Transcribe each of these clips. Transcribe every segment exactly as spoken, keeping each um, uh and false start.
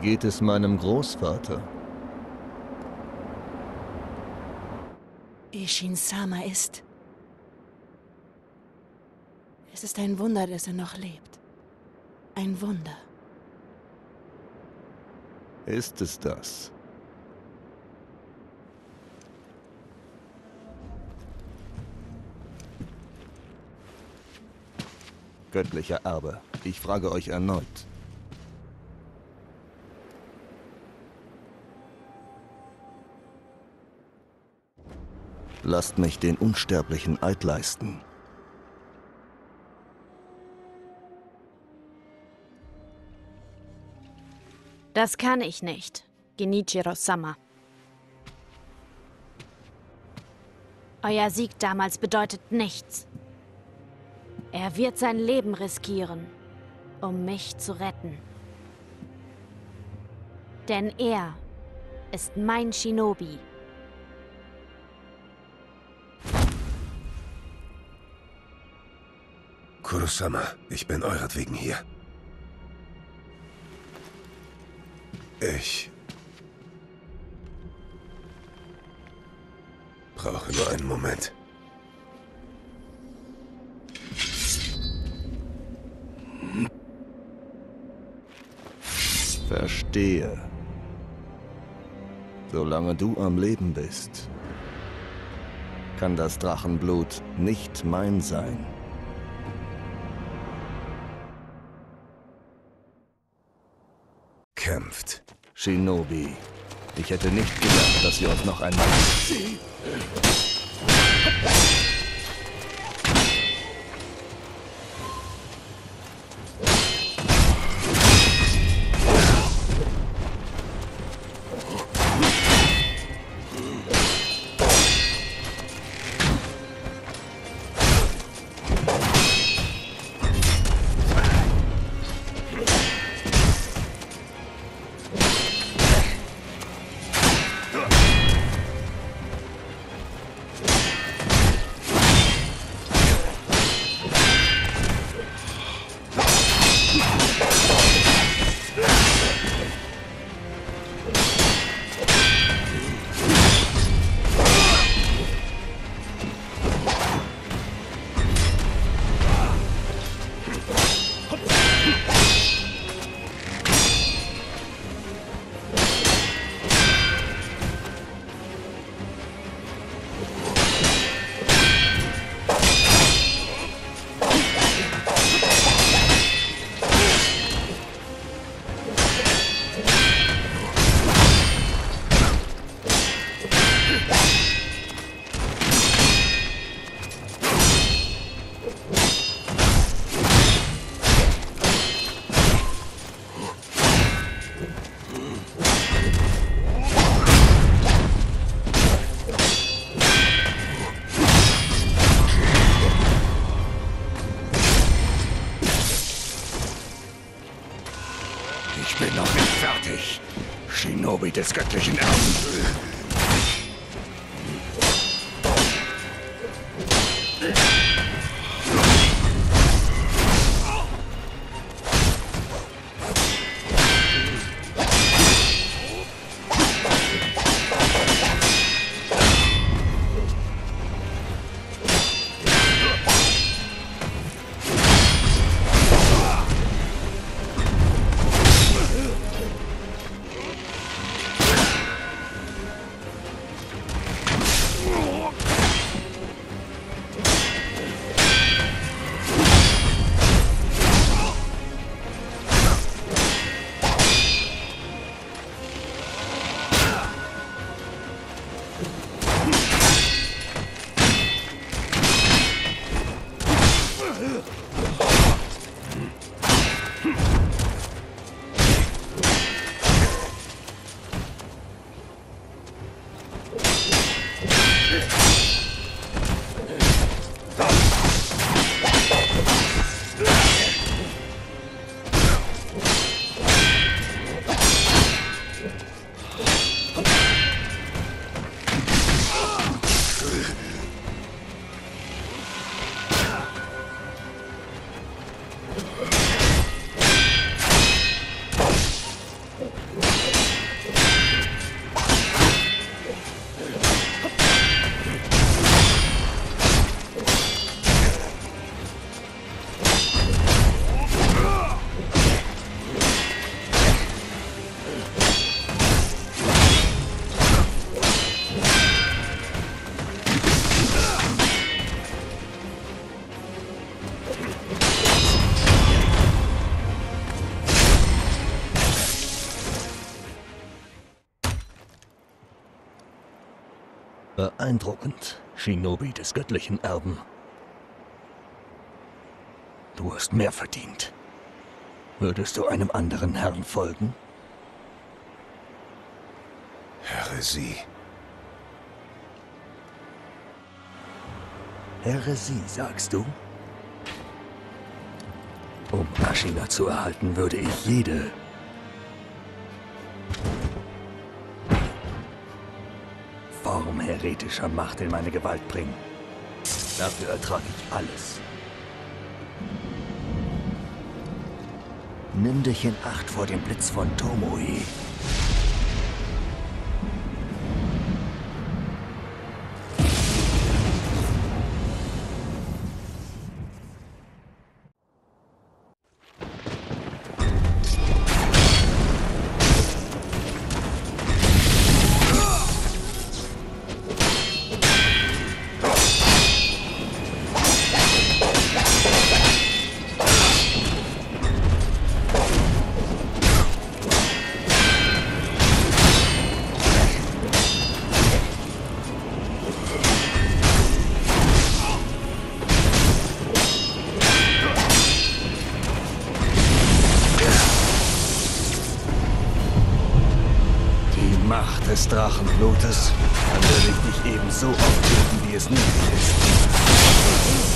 geht es meinem Großvater? Ishin-sama ist... Es ist ein Wunder, dass er noch lebt. Ein Wunder. Ist es das? Göttlicher Erbe, ich frage euch erneut. Lasst mich den unsterblichen Eid leisten. Das kann ich nicht, Genichiro-sama. Euer Sieg damals bedeutet nichts. Er wird sein Leben riskieren, um mich zu retten. Denn er ist mein Shinobi. Kurosama, ich bin euretwegen hier. Ich brauche nur einen Moment. Verstehe. Solange du am Leben bist, kann das Drachenblut nicht mein sein. Kämpft. Shinobi, ich hätte nicht gedacht, dass wir uns noch einmal... Ich bin noch nicht fertig. Shinobi des göttlichen Erben. Beeindruckend, Shinobi des göttlichen Erben. Du hast mehr verdient. Würdest du einem anderen Herrn folgen? Häresie. Häresie, sagst du? Um Ashina zu erhalten, würde ich jede Form heretischer Macht in meine Gewalt bringen. Dafür ertrage ich alles. Nimm dich in Acht vor dem Blitz von Tomoe. Macht des Drachenblutes kann der dich nicht ebenso oft töten, wie es nötig ist.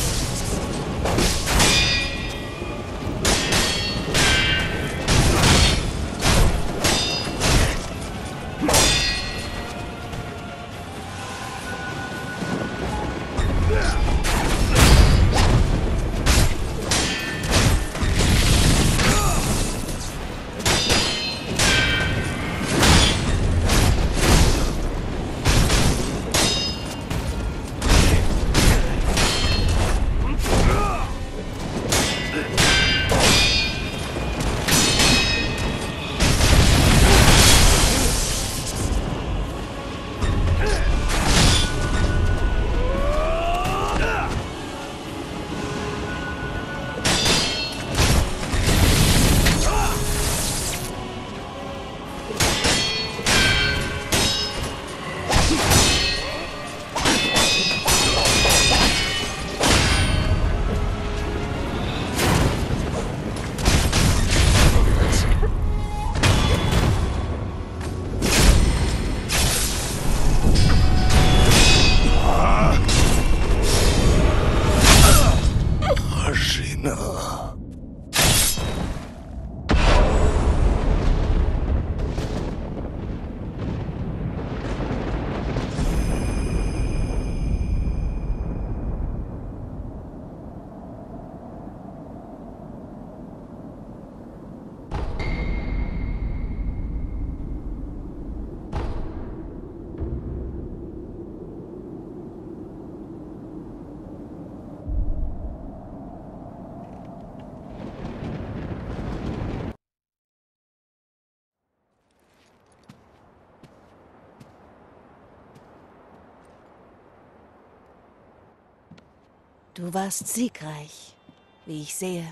Du warst siegreich, wie ich sehe.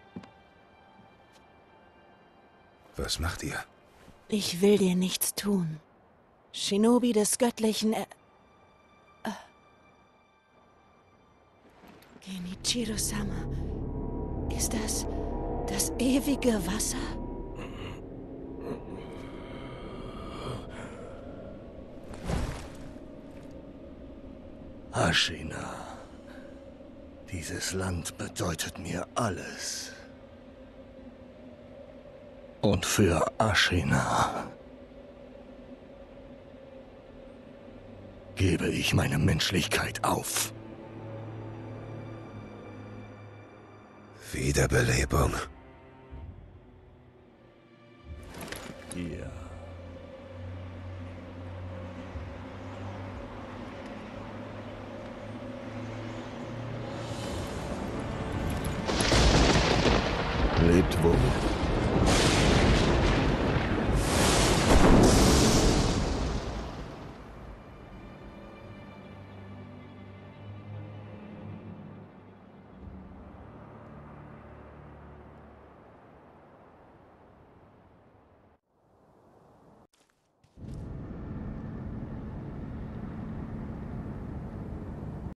Was macht ihr? Ich will dir nichts tun. Shinobi des göttlichen Er... Äh. Genichiro-sama. Ist das das ewige Wasser? Ashina. Dieses Land bedeutet mir alles. Und für Ashina gebe ich meine Menschlichkeit auf. Wiederbelebung. Ja. Lebt wohl.